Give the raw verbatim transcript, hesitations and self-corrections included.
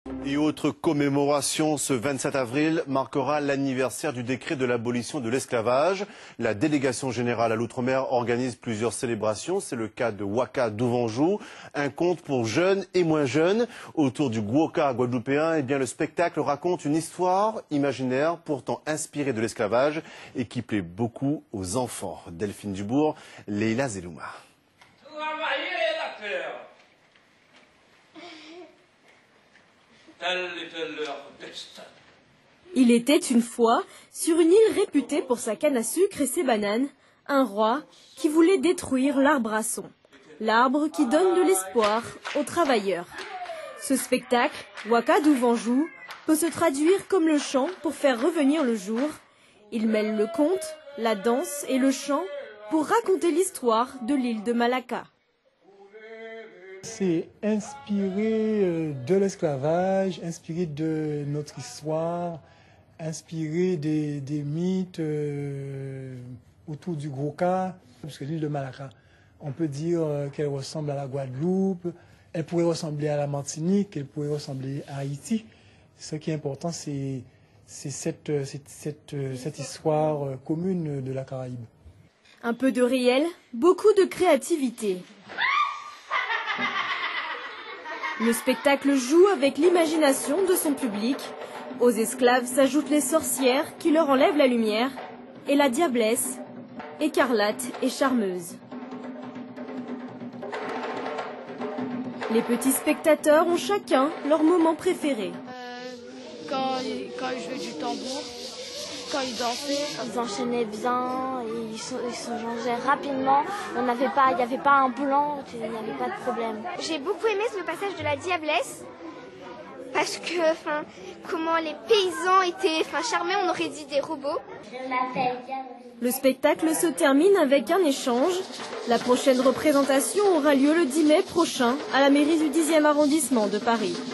Et autre commémoration, ce vingt-sept avril marquera l'anniversaire du décret de l'abolition de l'esclavage. La délégation générale à l'outre-mer organise plusieurs célébrations. C'est le cas de Waka Douvanjou, un conte pour jeunes et moins jeunes. Autour du Gwoka guadeloupéen, eh bien, le spectacle raconte une histoire imaginaire pourtant inspirée de l'esclavage et qui plaît beaucoup aux enfants. Delphine Dubourg, Leila Zelouma. Il était une fois, sur une île réputée pour sa canne à sucre et ses bananes, un roi qui voulait détruire l'arbre à son, l'arbre qui donne de l'espoir aux travailleurs. Ce spectacle, Waka Douvanjou, peut se traduire comme le chant pour faire revenir le jour. Il mêle le conte, la danse et le chant pour raconter l'histoire de l'île de Malacca. C'est inspiré de l'esclavage, inspiré de notre histoire, inspiré des, des mythes euh, autour du Gwoka, parce que l'île de Malacca, on peut dire qu'elle ressemble à la Guadeloupe, elle pourrait ressembler à la Martinique, elle pourrait ressembler à Haïti. Ce qui est important, c'est cette, cette, cette, cette histoire commune de la Caraïbe. Un peu de réel, beaucoup de créativité. Le spectacle joue avec l'imagination de son public. Aux esclaves s'ajoutent les sorcières qui leur enlèvent la lumière et la diablesse, écarlate et charmeuse. Les petits spectateurs ont chacun leur moment préféré. Euh, quand, quand ils jouaient du tambour, quand ils dansaient. Ils enchaînaient bien, ils se changeaient rapidement. On n'avait pas, il n'y avait pas un blanc, il n'y avait pas de problème. J'ai beaucoup aimé le passage de la diablesse parce que, enfin, comment les paysans étaient, enfin, charmés, on aurait dit des robots. Le spectacle se termine avec un échange. La prochaine représentation aura lieu le dix mai prochain à la mairie du dixième arrondissement de Paris.